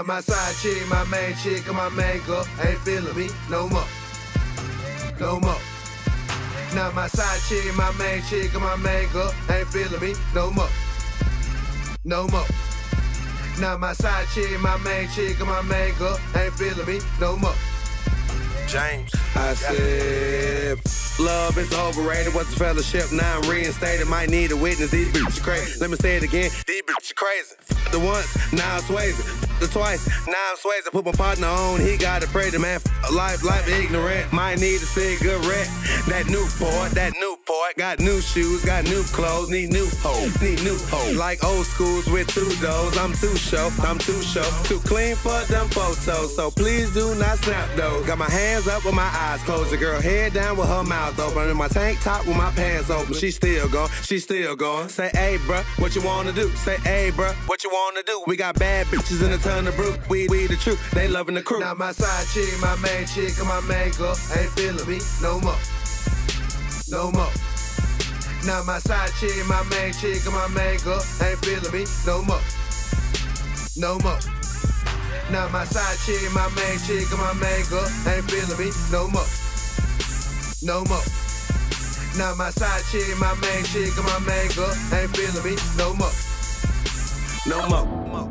my side chick, my main chick, and my main girl ain't feeling me no more. No more. Now my side chick, my main chick, and my main girl ain't feeling me no more. No more. Now my side chick, my main chick, and my main girl ain't feeling me no more. James. I said, love is overrated. What's the fellowship? Now I'm reinstated. Might need a witness. These bitches crazy. Let me say it again. These bitches crazy. F the once, now I'm swayzing. F the twice, now I'm swayzing. Put my partner on, he got to pray to man. F life ignorant. Might need a cigarette. That Newport. Got new shoes, got new clothes. Need new hoes. Like old schools with two doors. I'm too show. Too clean for them photos. So please do not snap those. Got my hands up with my eyes closed. The girl head down with her mouth open. In my tank top with my pants open. She still going. Say, hey, bruh, what you wanna do? Say, hey, bruh, what you wanna do? We got bad bitches in a ton of brew. We the truth. They loving the crew. Now my side chick, my main chick, and my main girl ain't feeling me no more. No more. Now my side chick, my main chick, and my main girl ain't feeling me no more. No more. Now my side chick, my main chick, and my main girl ain't feeling me no more. No more. Now my side chick, my main chick, and my main girl ain't feeling me no more. No more.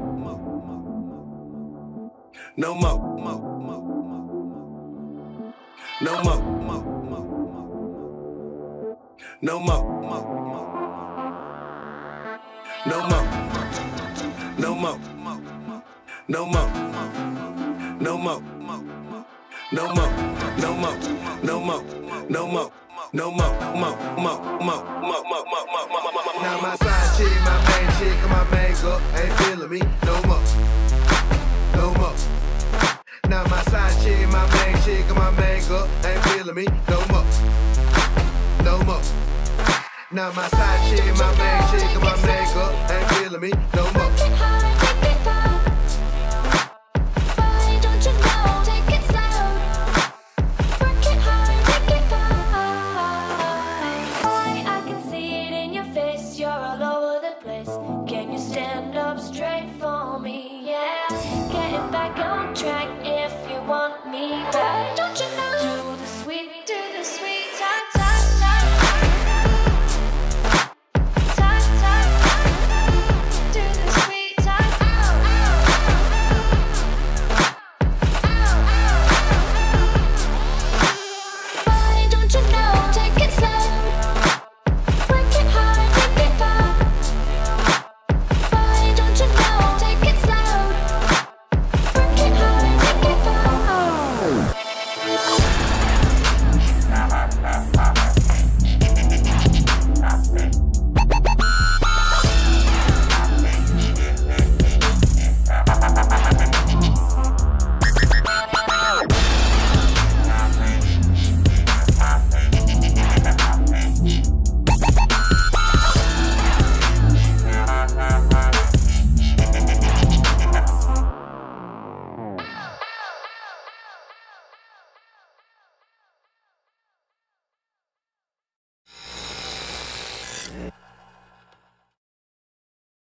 No more. No more. No more. No more. No more. No more. No more. No more. No more. No more. No more. No more. Now my side chick, my main chick, and my main girl ain't feeling me no more. No more. Now my side chick, my main chick, and my main girl ain't feeling me no more. No more. Now my side chick, my main chick, and my main girl ain't feeling me no more.